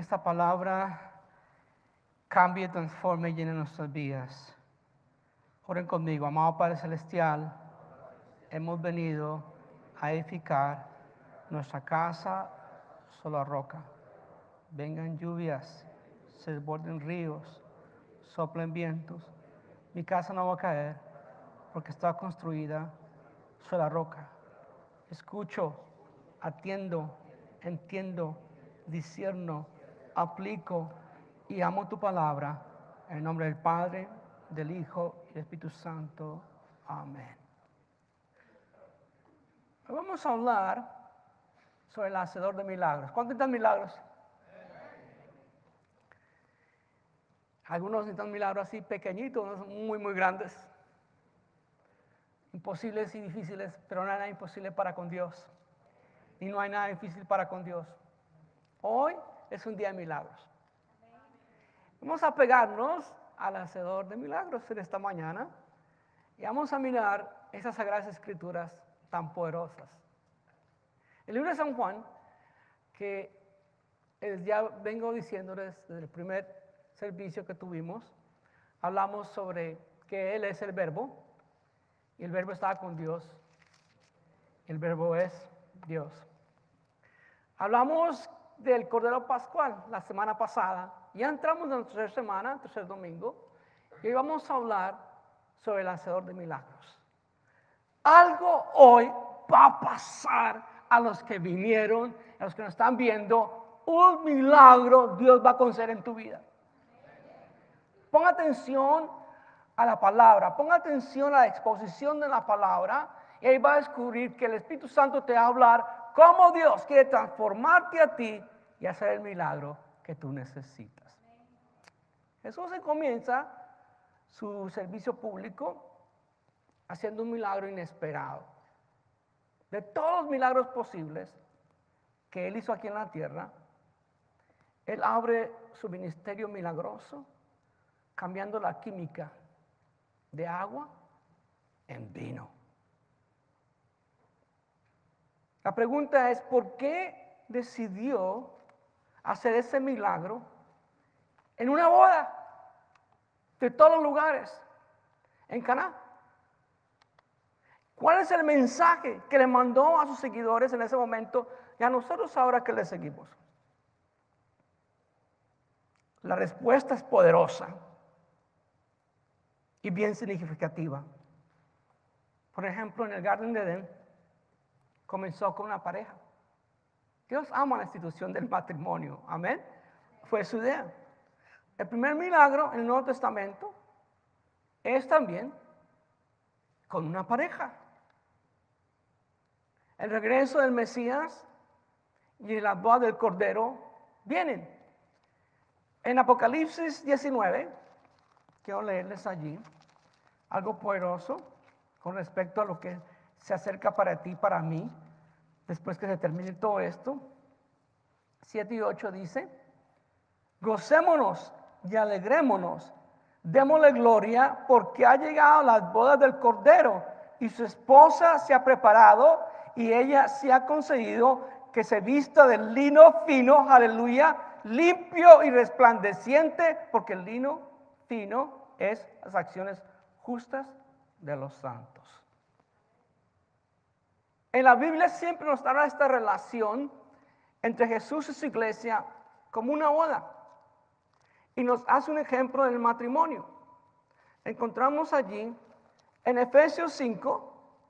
esta palabra cambie, transforme y llene nuestras vidas. Oren conmigo. Amado Padre Celestial, hemos venido a edificar nuestra casa sobre la roca. Vengan lluvias, se desborden ríos, soplen vientos. Mi casa no va a caer porque está construida sobre la roca. Escucho, atiendo, entiendo, discierno, aplico y amo tu palabra. En el nombre del Padre, del Hijo y del Espíritu Santo. Amén. Hoy vamos a hablar sobre el hacedor de milagros. ¿Cuántos necesitan milagros? Algunos necesitan milagros así pequeñitos, muy, muy grandes. Imposibles y difíciles, pero no hay nada imposible para con Dios. Y no hay nada difícil para con Dios. Hoy es un día de milagros. Vamos a pegarnos al hacedor de milagros en esta mañana y vamos a mirar esas sagradas escrituras tan poderosas. El libro de San Juan, que ya vengo diciéndoles desde el primer servicio que tuvimos, hablamos sobre que Él es el Verbo y el Verbo estaba con Dios. El Verbo es Dios. Hablamos del Cordero Pascual la semana pasada. Ya entramos en la tercera semana, tercer domingo, y hoy vamos a hablar sobre el hacedor de milagros. Algo hoy va a pasar a los que vinieron, a los que nos están viendo. Un milagro Dios va a conceder en tu vida. Ponga atención a la palabra, ponga atención a la exposición de la palabra, y ahí va a descubrir que el Espíritu Santo te va a hablar cómo Dios quiere transformarte a ti y hacer el milagro que tú necesitas. Jesús comienza su servicio público haciendo un milagro inesperado. De todos los milagros posibles que Él hizo aquí en la tierra, Él abre su ministerio milagroso cambiando la química de agua en vino. La pregunta es, ¿por qué decidió hacer ese milagro en una boda de todos los lugares en Caná? ¿Cuál es el mensaje que le mandó a sus seguidores en ese momento y a nosotros ahora que le seguimos? La respuesta es poderosa y bien significativa. Por ejemplo, en el Jardín de Edén comenzó con una pareja. Dios ama la institución del matrimonio, amén. Fue su idea. El primer milagro en el Nuevo Testamento es también con una pareja. El regreso del Mesías y la boda del Cordero vienen. En Apocalipsis 19, quiero leerles allí algo poderoso con respecto a lo que se acerca para ti y para mí después que se termine todo esto. 7 y 8 dice: gocémonos y alegrémonos, démosle gloria, porque ha llegado las bodas del Cordero y su esposa se ha preparado y ella se ha concedido que se vista de lino fino, aleluya, limpio y resplandeciente, porque el lino fino es las acciones justas de los santos. En la Biblia siempre nos dará esta relación entre Jesús y su iglesia como una boda. Y nos hace un ejemplo del matrimonio. Encontramos allí en Efesios 5,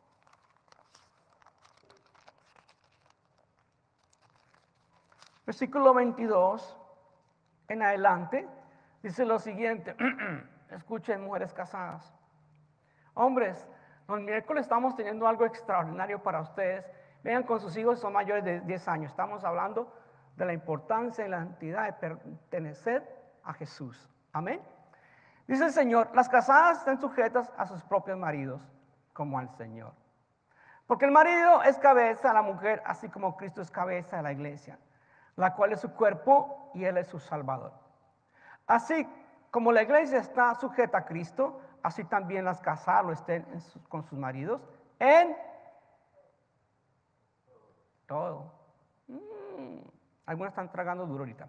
versículo 22 en adelante, dice lo siguiente. Escuchen, mujeres casadas. Hombres, los miércoles estamos teniendo algo extraordinario para ustedes. Vengan con sus hijos, son mayores de 10 años. Estamos hablando de la importancia y la santidad de pertenecer a Jesús. Amén. Dice el Señor: las casadas estén sujetas a sus propios maridos, como al Señor. Porque el marido es cabeza a la mujer, así como Cristo es cabeza de la iglesia, la cual es su cuerpo y Él es su Salvador. Así como la iglesia está sujeta a Cristo, así también las casadas lo estén con sus maridos en todo. Algunos están tragando duro ahorita.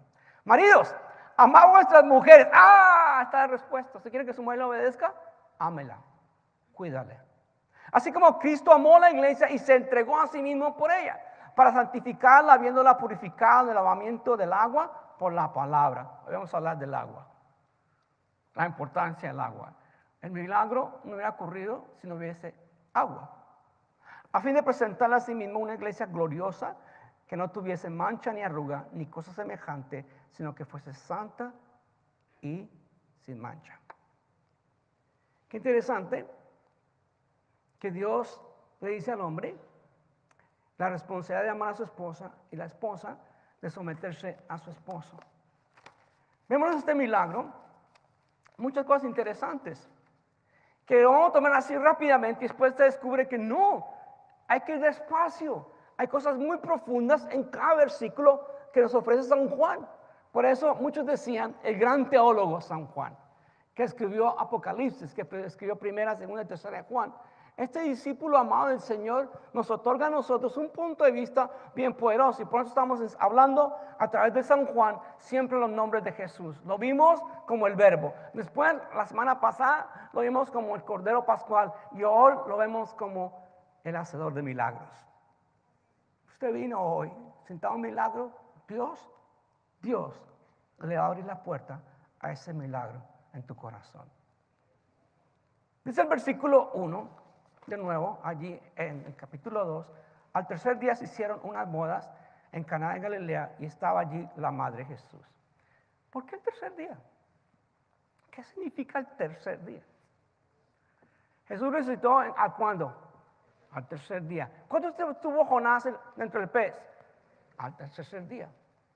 Maridos, amad a vuestras mujeres. Ah, está la respuesta. ¿Usted quiere que su mujer le obedezca? Ámela, cuídale. Así como Cristo amó a la iglesia y se entregó a sí mismo por ella, para santificarla, habiéndola purificado del lavamiento del agua por la palabra. Hoy vamos a hablar del agua, la importancia del agua. El milagro no hubiera ocurrido si no hubiese agua. A fin de presentarla a sí mismo una iglesia gloriosa, que no tuviese mancha ni arruga, ni cosa semejante, sino que fuese santa y sin mancha. Qué interesante que Dios le dice al hombre la responsabilidad de amar a su esposa y la esposa de someterse a su esposo. Vemos este milagro, muchas cosas interesantes, que vamos a tomar así rápidamente y después se descubre que no, hay que ir despacio. Hay cosas muy profundas en cada versículo que nos ofrece San Juan. Por eso muchos decían, el gran teólogo San Juan, que escribió Apocalipsis, que escribió primera, segunda y tercera de Juan. Este discípulo amado del Señor nos otorga a nosotros un punto de vista bien poderoso. Y por eso estamos hablando a través de San Juan siempre los nombres de Jesús. Lo vimos como el Verbo. Después, la semana pasada, lo vimos como el Cordero Pascual. Y hoy lo vemos como el Hacedor de milagros. Usted vino hoy, sentado en un milagro. Dios le va a abrir la puerta a ese milagro en tu corazón. Dice el versículo 1, de nuevo, allí en el capítulo 2, al tercer día se hicieron unas bodas en Caná de Galilea y estaba allí la madre de Jesús. ¿Por qué el tercer día? ¿Qué significa el tercer día? Jesús resucitó ¿a cuándo? Al tercer día. ¿Cuánto estuvo Jonás dentro del pez? Al tercer día.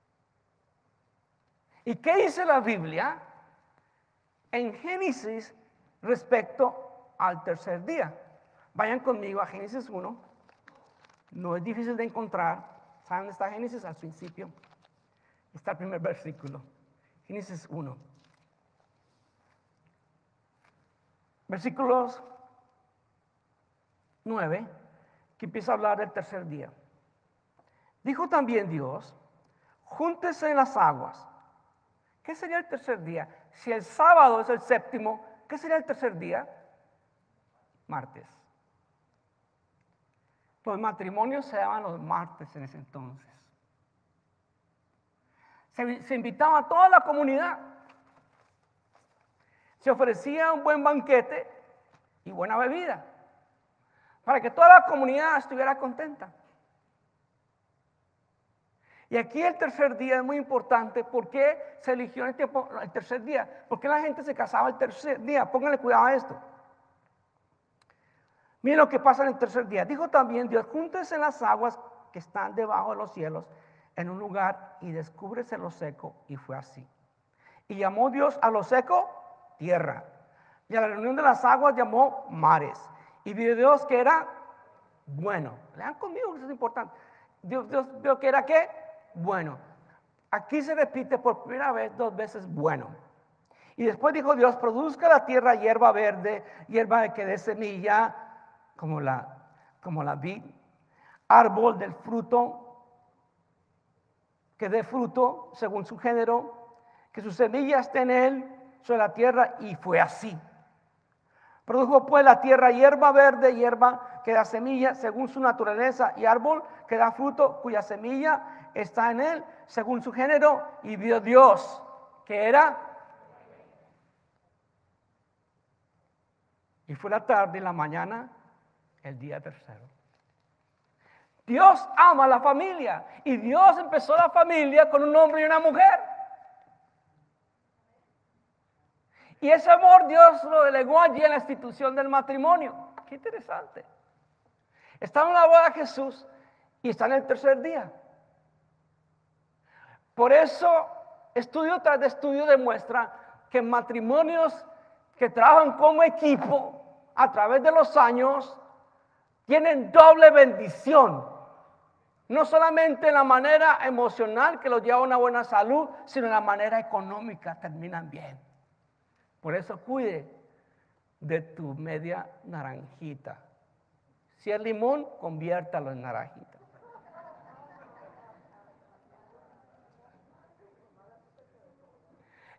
¿Y qué dice la Biblia en Génesis respecto al tercer día? Vayan conmigo a Génesis 1. No es difícil de encontrar. ¿Saben dónde está Génesis? Al principio. Está el primer versículo. Génesis 1. Versículos 9, que empieza a hablar del tercer día. Dijo también Dios, júntese en las aguas. ¿Qué sería el tercer día? Si el sábado es el séptimo, ¿qué sería el tercer día? Martes. Los matrimonios se daban los martes en ese entonces. Se invitaba a toda la comunidad. Se ofrecía un buen banquete y buena bebida, para que toda la comunidad estuviera contenta. Y aquí el tercer día es muy importante. ¿Por qué se eligió el tercer día? ¿Por qué la gente se casaba el tercer día? Pónganle cuidado a esto. Miren lo que pasa en el tercer día. Dijo también Dios, júntense en las aguas que están debajo de los cielos en un lugar y descúbrese lo seco. Y fue así. Y llamó Dios a lo seco tierra. Y a la reunión de las aguas llamó mares. Y vio Dios que era bueno. Lean conmigo, que eso es importante. Dios vio que era ¿qué? Bueno. Aquí se repite por primera vez 2 veces bueno. Y después dijo Dios, produzca la tierra hierba verde, hierba que dé semilla, como la vid, árbol del fruto, que dé fruto según su género, que su semilla esté en él, sobre la tierra, y fue así. Produjo pues la tierra hierba verde, hierba que da semilla según su naturaleza, y árbol que da fruto cuya semilla está en él según su género, y vio Dios que era. Y fue la tarde y la mañana, el día tercero. Dios ama a la familia, y Dios empezó la familia con un hombre y una mujer. Y ese amor Dios lo delegó allí en la institución del matrimonio. Qué interesante. Está en la boda de Jesús y está en el tercer día. Por eso, estudio tras estudio demuestra que matrimonios que trabajan como equipo a través de los años tienen doble bendición. No solamente en la manera emocional que los lleva a una buena salud, sino en la manera económica terminan bien. Por eso cuide de tu media naranjita. Si es limón, conviértalo en naranjita.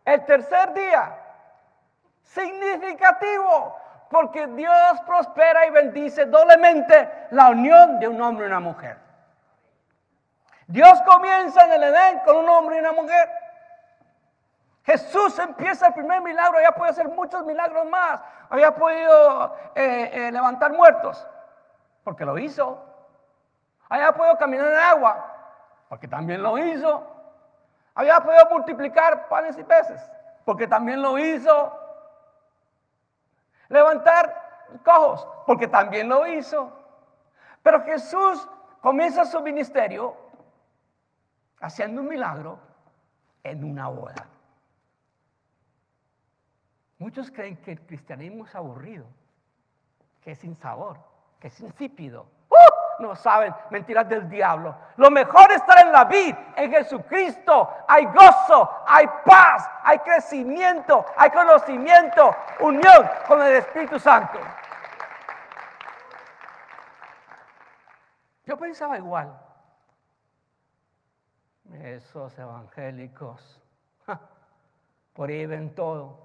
El tercer día, significativo, porque Dios prospera y bendice doblemente la unión de un hombre y una mujer. Dios comienza en el Edén con un hombre y una mujer. Jesús empieza el primer milagro, había podido hacer muchos milagros más, había podido levantar muertos, porque lo hizo. Había podido caminar en agua, porque también lo hizo. Había podido multiplicar panes y peces, porque también lo hizo. Levantar cojos, porque también lo hizo. Pero Jesús comienza su ministerio haciendo un milagro en una boda. Muchos creen que el cristianismo es aburrido, que es sin sabor, que es insípido. No saben, mentiras del diablo. Lo mejor es estar en la vid, en Jesucristo. Hay gozo, hay paz, hay crecimiento, hay conocimiento, unión con el Espíritu Santo. Yo pensaba igual. Esos evangélicos, por ahí ven todo.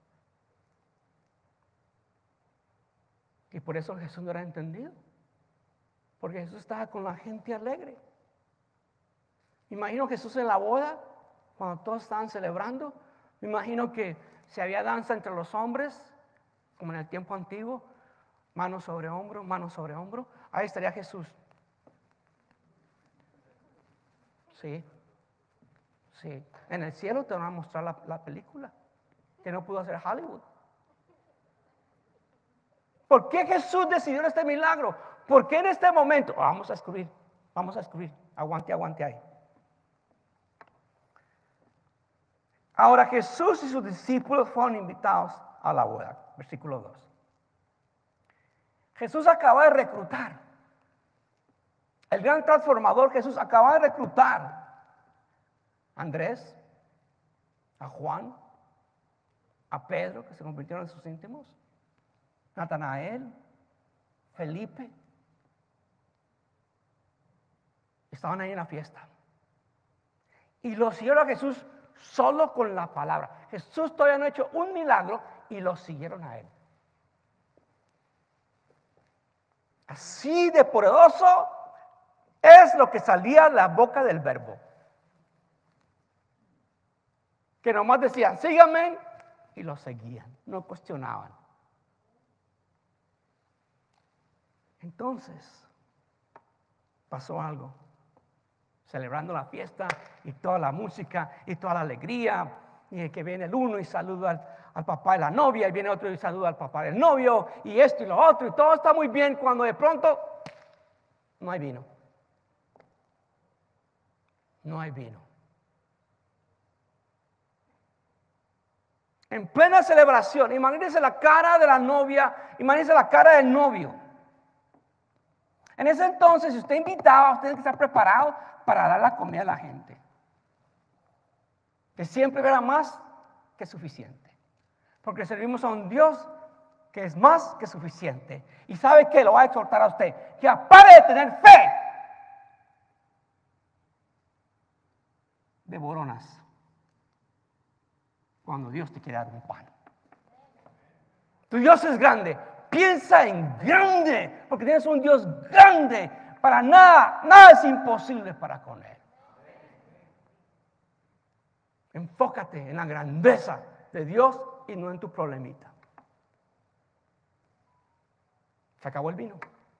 Y por eso Jesús no era entendido. Porque Jesús estaba con la gente alegre. Me imagino Jesús en la boda, cuando todos estaban celebrando. Me imagino que si había danza entre los hombres, como en el tiempo antiguo, mano sobre hombro, mano sobre hombro. Ahí estaría Jesús. Sí, sí. En el cielo te van a mostrar la película que no pudo hacer Hollywood. ¿Por qué Jesús decidió este milagro? ¿Por qué en este momento? Vamos a escribir, aguante ahí. Ahora Jesús y sus discípulos fueron invitados a la boda, versículo 2. Jesús acaba de reclutar, el gran transformador Jesús acaba de reclutar a Andrés, a Juan, a Pedro, que se convirtieron en sus íntimos, Natanael, Felipe. Estaban ahí en la fiesta. Y lo siguieron a Jesús solo con la palabra. Jesús todavía no ha hecho un milagro y lo siguieron a él. Así de poderoso es lo que salía de la boca del verbo. Que nomás decían, síganme, y lo seguían, no cuestionaban. Entonces, pasó algo. Celebrando la fiesta y toda la música y toda la alegría, y que viene el uno y saluda al papá de la novia, y viene otro y saluda al papá del novio, y esto y lo otro, y todo está muy bien, cuando de pronto no hay vino. No hay vino. En plena celebración, imagínense la cara de la novia, imagínense la cara del novio. En ese entonces, si usted invitaba, usted tiene que estar preparado para dar la comida a la gente. Que siempre era más que suficiente. Porque servimos a un Dios que es más que suficiente. Y sabe que lo va a exhortar a usted, que aparte de tener fe, de boronas, cuando Dios te quiere dar un pan. Tu Dios es grande. Piensa en grande, porque tienes un Dios grande. Para nada es imposible para con Él. Enfócate en la grandeza de Dios y no en tu problemita. Se acabó el vino.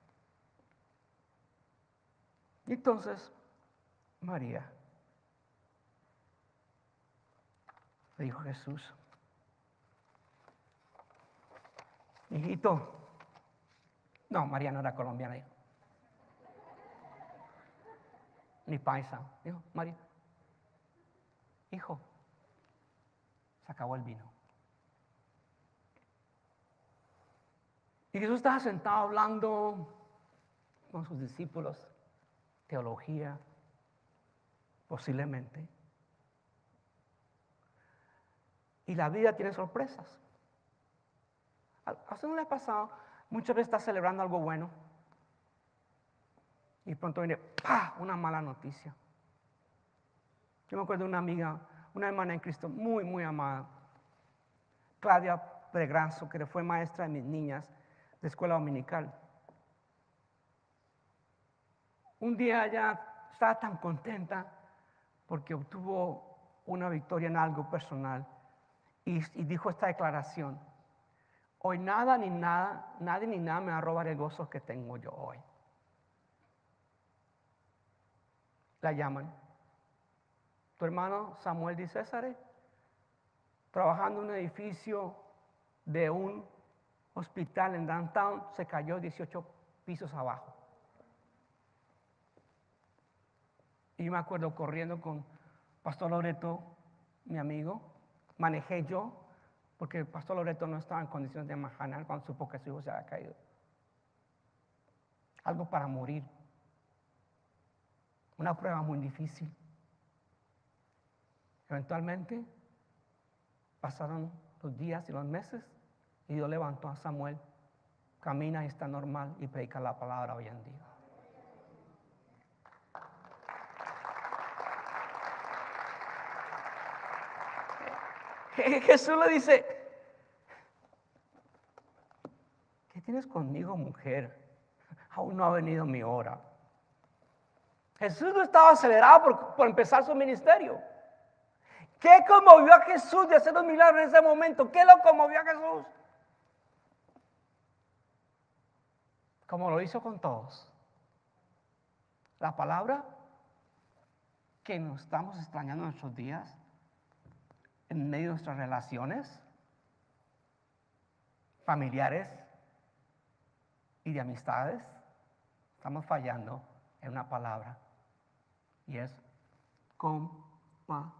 Y entonces, María le dijo a Jesús, hijito, no, María no era colombiana, hijo. Ni paisa, dijo María, hijo, se acabó el vino. Y Jesús estaba sentado hablando con sus discípulos, teología, posiblemente. Y la vida tiene sorpresas. ¿A usted no le ha pasado? Muchas veces está celebrando algo bueno y pronto viene ¡pah! Una mala noticia. Yo me acuerdo de una amiga una hermana en Cristo muy, muy amada, Claudia Pregrazo, que fue maestra de mis niñas de escuela dominical. Un día ella estaba tan contenta porque obtuvo una victoria en algo personal y dijo esta declaración: hoy nada ni nada, nadie ni nada me va a robar el gozo que tengo yo hoy. La llaman. Tu hermano Samuel Di César, trabajando en un edificio de un hospital en downtown, se cayó 18 pisos abajo. Y yo me acuerdo corriendo con Pastor Loreto, mi amigo, manejé yo, porque el Pastor Loreto no estaba en condiciones de manejar cuando supo que su hijo se había caído. Algo para morir. Una prueba muy difícil. Eventualmente pasaron los días y los meses y Dios levantó a Samuel. Camina y está normal y predica la palabra hoy en día. Jesús le dice: ¿qué tienes conmigo, mujer? Aún no ha venido mi hora. Jesús no estaba acelerado por empezar su ministerio. ¿Qué conmovió a Jesús de hacer los milagros en ese momento? ¿Qué lo conmovió a Jesús? Como lo hizo con todos. La palabra que nos estamos extrañando en nuestros días, en medio de nuestras relaciones familiares y de amistades, estamos fallando en una palabra y es compasión.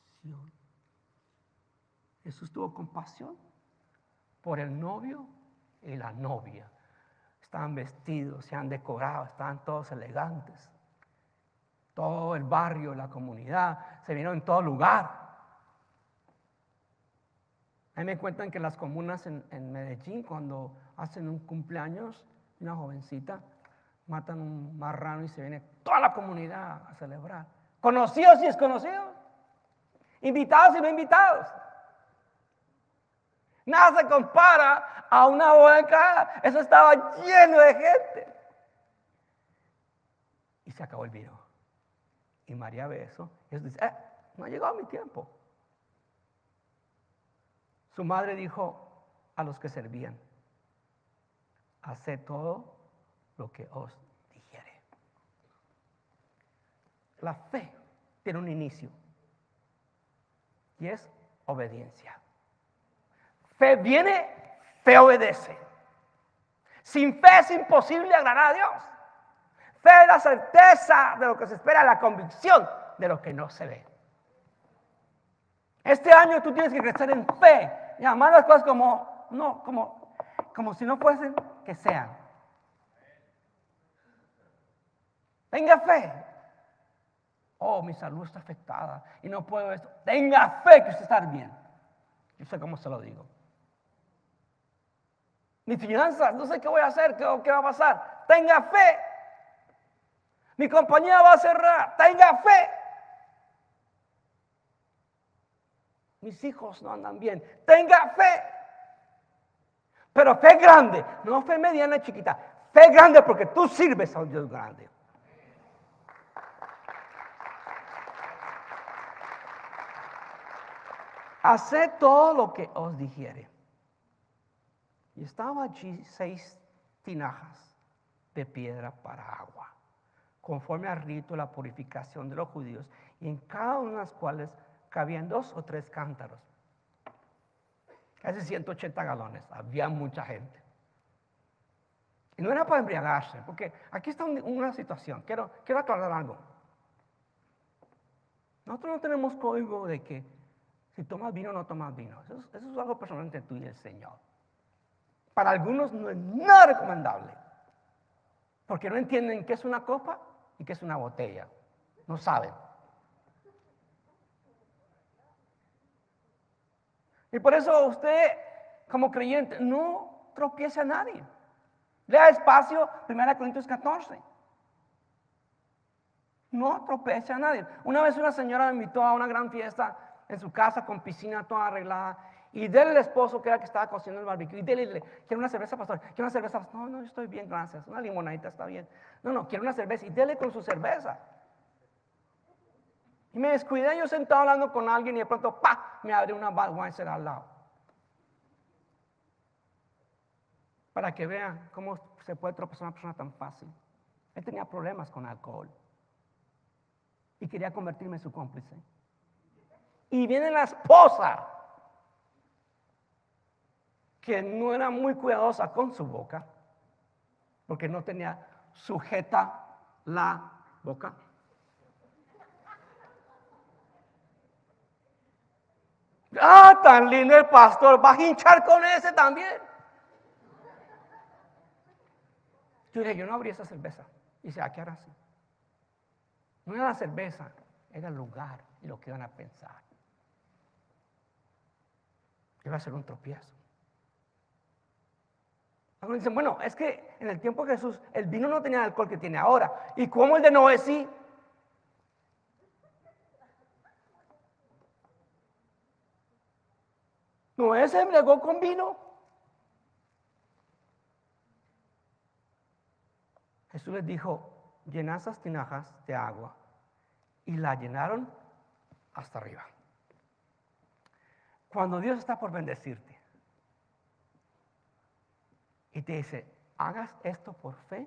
Jesús tuvo compasión por el novio y la novia. Estaban vestidos, se han decorado, estaban todos elegantes. Todo el barrio, la comunidad, se vieron en todo lugar. A mí me cuentan que las comunas en Medellín, cuando hacen un cumpleaños, una jovencita, matan un marrano y se viene toda la comunidad a celebrar. Conocidos y desconocidos, invitados y no invitados. Nada se compara a una boda. Eso estaba lleno de gente. Y se acabó el vino. Y María ve eso y dice: no ha llegado mi tiempo. Su madre dijo a los que servían: haced todo lo que os dijere. La fe tiene un inicio y es obediencia. Fe viene, fe obedece. Sin fe es imposible agradar a Dios. Fe es la certeza de lo que se espera, la convicción de lo que no se ve. Este año tú tienes que crecer en fe y amar las cosas como si no fuesen que sean. Tenga fe. Oh, mi salud está afectada y no puedo esto. Tenga fe que usted está bien. Yo sé cómo se lo digo. Mis finanzas, no sé qué voy a hacer, qué va a pasar. Tenga fe. Mi compañía va a cerrar. Tenga fe. Mis hijos no andan bien. Tenga fe. Pero fe grande, no fe mediana y chiquita. Fe grande porque tú sirves a un Dios grande. Haced todo lo que os dijere. Y estaban allí 6 tinajas de piedra para agua, conforme al rito de la purificación de los judíos, y en cada una de las cuales cabían 2 o 3 cántaros. Casi 180 galones, había mucha gente. Y no era para embriagarse, porque aquí está una situación, quiero aclarar algo. Nosotros no tenemos código de que si tomas vino o no tomas vino. Eso es algo personal entre tú y el Señor. Para algunos no es nada recomendable, porque no entienden qué es una copa y qué es una botella. No saben. Y por eso usted, como creyente, no tropiece a nadie. Lea despacio 1 Corintios 14. No tropiece a nadie. Una vez una señora me invitó a una gran fiesta en su casa con piscina toda arreglada. Y dele al esposo que era el que estaba cocinando el barbecue. Y dele, ¿quiere una cerveza, pastor? ¿Quiere una cerveza? No, yo estoy bien, gracias. Una limonadita está bien. No, quiero una cerveza. Y dele con su cerveza. Y me descuidé yo sentado hablando con alguien y de pronto, ¡pa!, me abre una Budweiser al lado. Para que vean cómo se puede tropezar una persona tan fácil. Él tenía problemas con alcohol. Y quería convertirme en su cómplice. Y viene la esposa, que no era muy cuidadosa con su boca, porque no tenía sujeta la boca. ¡Ah, tan lindo el pastor! ¿Va a hinchar con ese también? Yo dije, yo no abrí esa cerveza. Y dice, ¿a qué hará así? No era la cerveza, era el lugar y lo que iban a pensar. Iba a ser un tropiezo. Algunos dicen, bueno, es que en el tiempo de Jesús el vino no tenía el alcohol que tiene ahora. ¿Y cómo el de Noé sí? Noé se embriagó con vino. Jesús les dijo, llenad esas tinajas de agua. Y la llenaron hasta arriba. Cuando Dios está por bendecirte y te dice, hagas esto por fe,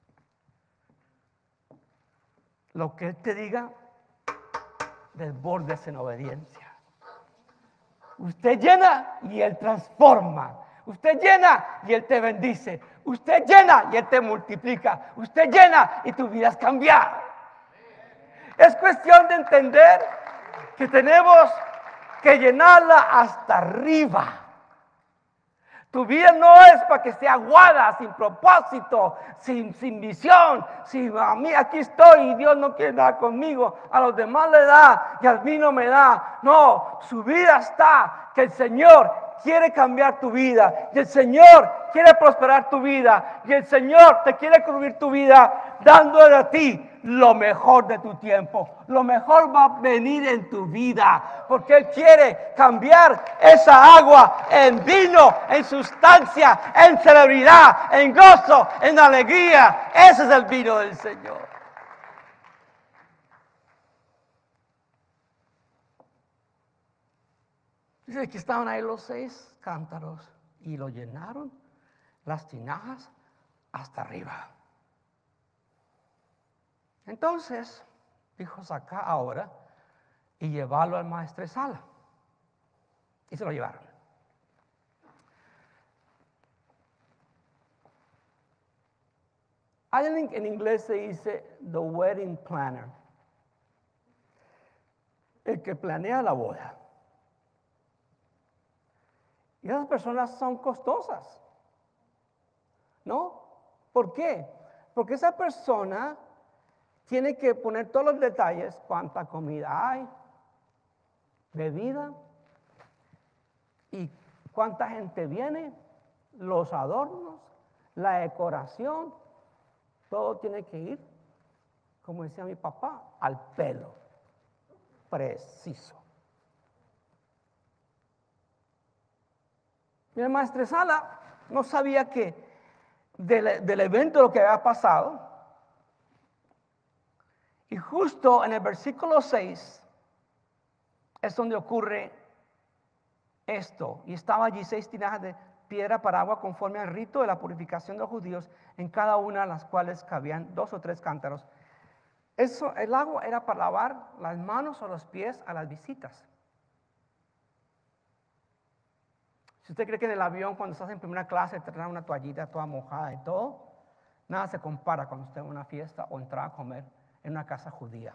lo que Él te diga, desbordes en obediencia. Usted llena y Él transforma. Usted llena y Él te bendice. Usted llena y Él te multiplica. Usted llena y tu vida es cambiada. Es cuestión de entender que tenemos que llenarla hasta arriba. Tu vida no es para que esté aguada, sin propósito, sin visión. Si a mí aquí estoy y Dios no quiere nada conmigo, a los demás le da y a mí no me da. No, su vida está que el Señor quiere cambiar tu vida y el Señor quiere prosperar tu vida y el Señor te quiere cubrir tu vida dándole a ti lo mejor de tu tiempo. Lo mejor va a venir en tu vida porque Él quiere cambiar esa agua en vino, en sustancia, en celebridad, en gozo, en alegría. Ese es el vino del Señor. Dice que estaban ahí los 6 cántaros y lo llenaron las tinajas hasta arriba. Entonces dijo, saca ahora y llevarlo al maestresala. Y se lo llevaron. Alguien en inglés se dice the wedding planner, el que planea la boda. Y esas personas son costosas, ¿no? ¿Por qué? Porque esa persona tiene que poner todos los detalles, cuánta comida hay, bebida, y cuánta gente viene, los adornos, la decoración, todo tiene que ir, como decía mi papá, al pelo, preciso. Mi maestresala no sabía que del evento lo que había pasado. Y justo en el versículo 6 es donde ocurre esto. Y estaba allí 6 tinajas de piedra para agua conforme al rito de la purificación de los judíos, en cada una de las cuales cabían 2 o 3 cántaros. El agua era para lavar las manos o los pies a las visitas. Si usted cree que en el avión, cuando estás en primera clase, te traen una toallita toda mojada y todo, nada se compara cuando usted va a una fiesta o entrar a comer en una casa judía.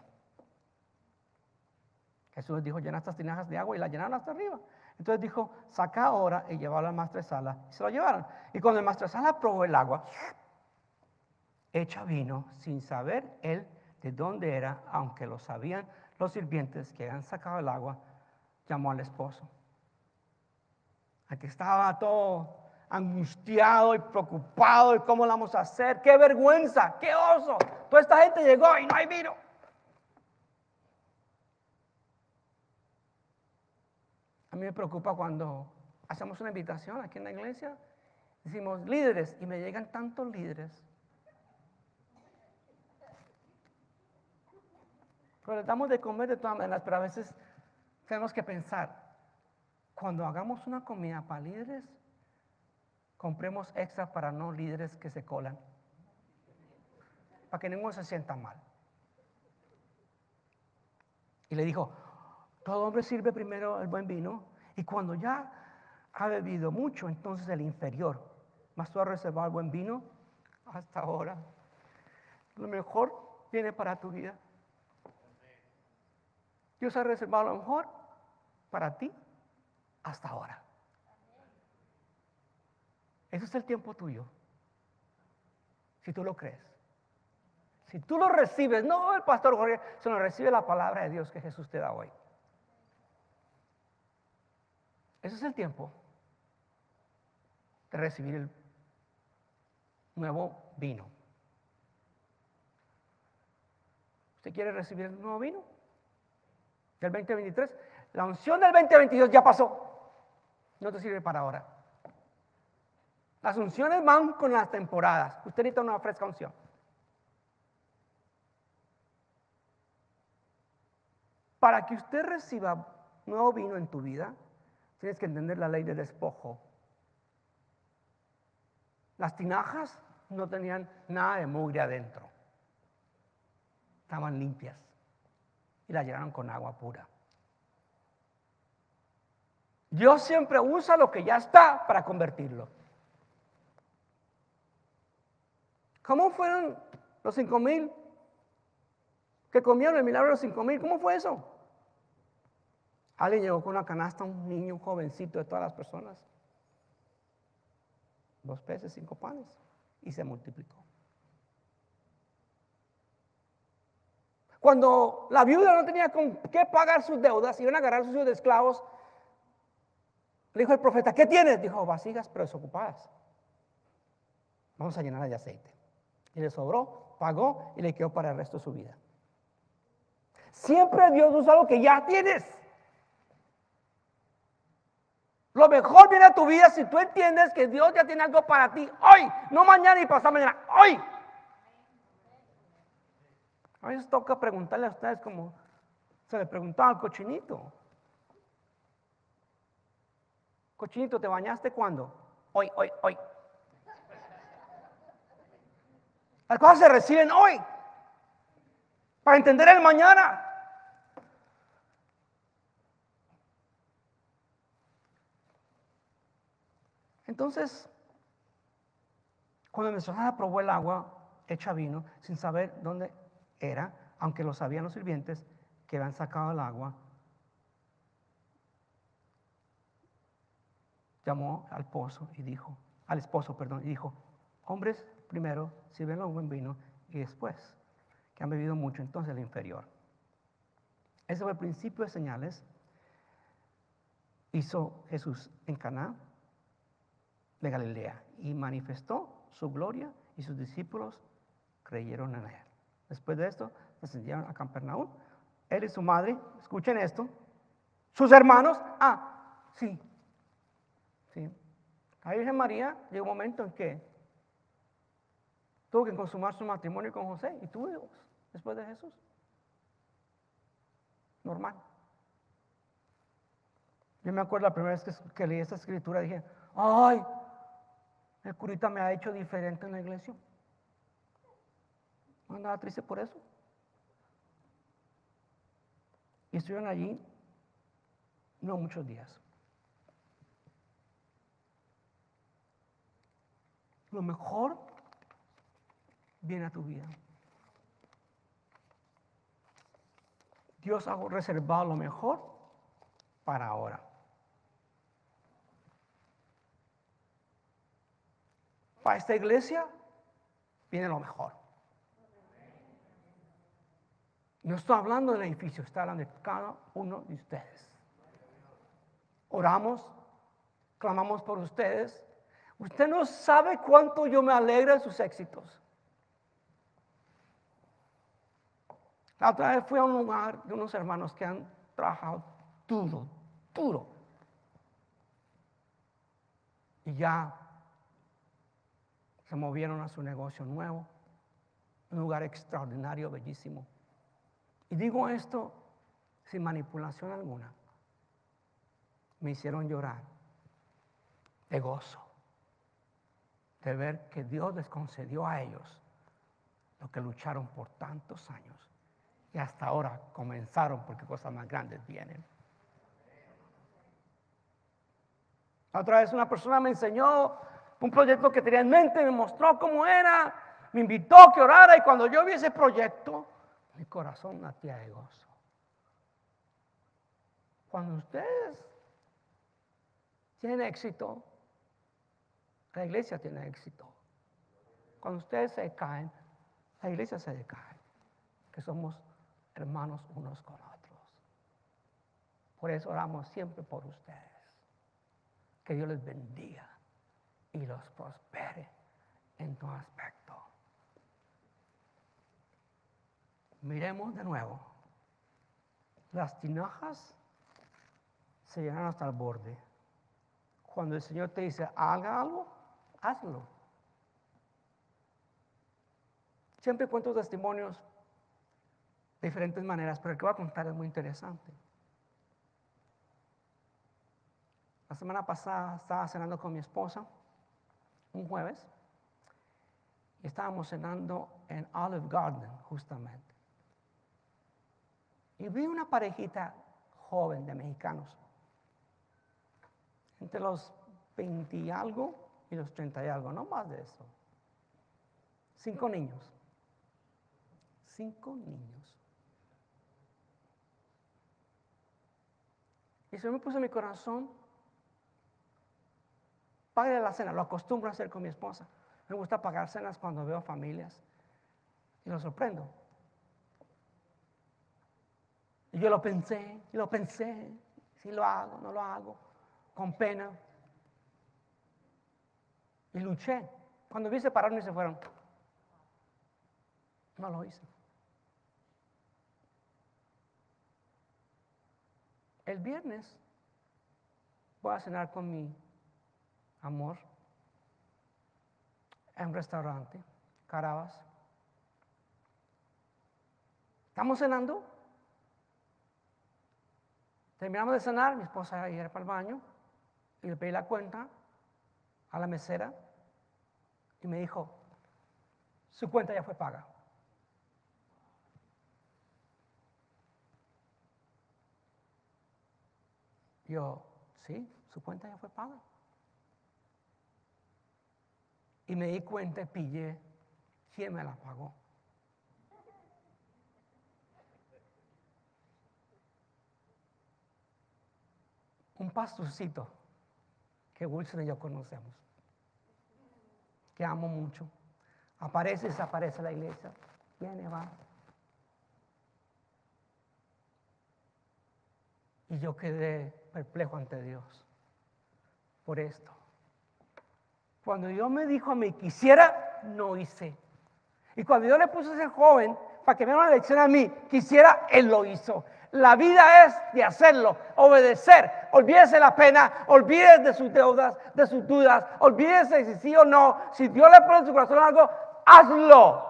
Jesús les dijo, llena estas tinajas de agua y la llenaron hasta arriba. Entonces dijo, saca ahora y llevarlo al maestresala. Y se lo llevaron. Y cuando el maestresala probó el agua, hecha vino, sin saber él de dónde era, aunque lo sabían los sirvientes que habían sacado el agua, llamó al esposo. Aquí estaba todo angustiado y preocupado, y cómo lo vamos a hacer, qué vergüenza, qué oso, toda esta gente llegó y no hay vino. A mí me preocupa cuando hacemos una invitación aquí en la iglesia, decimos líderes y me llegan tantos líderes. Pero les damos de comer de todas maneras, pero a veces tenemos que pensar, cuando hagamos una comida para líderes, compremos extra para no líderes que se colan, para que ninguno se sienta mal. Y le dijo, todo hombre sirve primero el buen vino, y cuando ya ha bebido mucho, entonces el inferior. Mas tú has reservado el buen vino hasta ahora. Lo mejor viene para tu vida. Dios ha reservado lo mejor para ti hasta ahora. Ese es el tiempo tuyo. Si tú lo crees. Si tú lo recibes, no el pastor Jorge, sino recibe la palabra de Dios que Jesús te da hoy. Ese es el tiempo de recibir el nuevo vino. ¿Usted quiere recibir el nuevo vino? Del 2023. La unción del 2022 ya pasó. No te sirve para ahora. Las unciones van con las temporadas. Usted necesita una fresca unción. Para que usted reciba nuevo vino en tu vida, tienes que entender la ley del despojo. Las tinajas no tenían nada de mugre adentro. Estaban limpias y las llenaron con agua pura. Dios siempre usa lo que ya está para convertirlo. ¿Cómo fueron los 5,000 que comieron el milagro de los 5,000? ¿Cómo fue eso? Alguien llegó con una canasta, un niño, un jovencito de todas las personas. 2 peces, 5 panes. Y se multiplicó. Cuando la viuda no tenía con qué pagar sus deudas, iban a agarrar a sus hijos de esclavos, le dijo el profeta, ¿qué tienes? Dijo, vasijas pero desocupadas. Vamos a llenarlas de aceite. Y le sobró, pagó y le quedó para el resto de su vida. Siempre Dios usa lo que ya tienes. Lo mejor viene a tu vida si tú entiendes que Dios ya tiene algo para ti hoy, no mañana y pasado mañana, hoy. A veces toca preguntarle a ustedes como se le preguntaba al cochinito. Cochinito, ¿te bañaste cuándo? Hoy. Las cosas se reciben hoy para entender el mañana. Entonces, cuando nuestra hermana probó el agua hecha vino, sin saber dónde era, aunque lo sabían los sirvientes que habían sacado el agua, llamó al esposo y dijo, hombres, primero sirven el buen vino y después, que han bebido mucho, entonces el inferior. Ese fue el principio de señales. Hizo Jesús en Caná de Galilea y manifestó su gloria y sus discípulos creyeron en él. Después de esto, descendieron a Capernaum. Él y su madre, escuchen esto, sus hermanos, sí. La Virgen María llegó un momento en que tuvo que consumar su matrimonio con José y tuvo hijos después de Jesús. Normal. Yo me acuerdo la primera vez que leí esta escritura, dije, ay, el curita me ha hecho diferente en la iglesia. No andaba triste por eso. Y estuvieron allí no muchos días. Lo mejor viene a tu vida. Dios ha reservado lo mejor para ahora. Para esta iglesia viene lo mejor. No estoy hablando del edificio, estoy hablando de cada uno de ustedes. Oramos, clamamos por ustedes. Usted no sabe cuánto yo me alegra de sus éxitos. La otra vez fui a un lugar de unos hermanos que han trabajado duro. Y ya se movieron a su negocio nuevo, un lugar extraordinario, bellísimo. Y digo esto sin manipulación alguna. Me hicieron llorar de gozo, de ver que Dios les concedió a ellos lo que lucharon por tantos años. Y hasta ahora comenzaron porque cosas más grandes vienen. Otra vez una persona me enseñó un proyecto que tenía en mente, me mostró cómo era, me invitó a que orara y cuando yo vi ese proyecto, mi corazón latía de gozo. Cuando ustedes tienen éxito, la iglesia tiene éxito. Cuando ustedes se caen, la iglesia se decae, que somos hermanos unos con otros. Por eso oramos siempre por ustedes. Que Dios les bendiga y los prospere en todo aspecto. Miremos de nuevo. Las tinajas se llenan hasta el borde. Cuando el Señor te dice, haga algo, hazlo. Siempre cuento testimonios de diferentes maneras, pero el que voy a contar es muy interesante. La semana pasada estaba cenando con mi esposa, un jueves, y estábamos cenando en Olive Garden, justamente. Y vi una parejita joven de mexicanos, entre los 20 y algo y los 30 y algo, no más de eso. 5 niños. 5 niños. Y se me puso en mi corazón, pague la cena, lo acostumbro a hacer con mi esposa. Me gusta pagar cenas cuando veo familias y lo sorprendo. Y yo lo pensé, si lo hago, no lo hago, con pena. Y luché. Cuando vi se pararon y se fueron. No lo hice. El viernes voy a cenar con mi amor en un restaurante, Carabas. Estamos cenando. Terminamos de cenar, mi esposa iba para el baño y le pedí la cuenta a la mesera y me dijo, su cuenta ya fue paga. Yo, sí, su cuenta ya fue paga. Y me di cuenta y pillé quién me la pagó. Un pastorcito que Wilson y yo conocemos, que amo mucho. Aparece y desaparece la iglesia. Viene, va. Y yo quedé perplejo ante Dios por esto. Cuando Dios me dijo a mí que hiciera, no hice. Y cuando Dios le puso a ese joven para que me diera una lección a mí, quisiera, él lo hizo. La vida es de hacerlo, obedecer. Olvídese la pena, olvídese de sus deudas, de sus dudas, olvídese si sí o no. Si Dios le pone en su corazón algo, hazlo.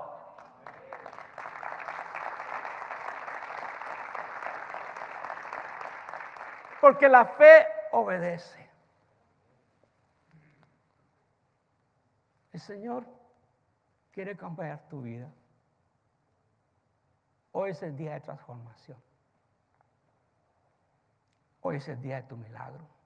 Porque la fe obedece. El Señor quiere cambiar tu vida. Hoy es el día de transformación. Hoy es el día de tu milagro.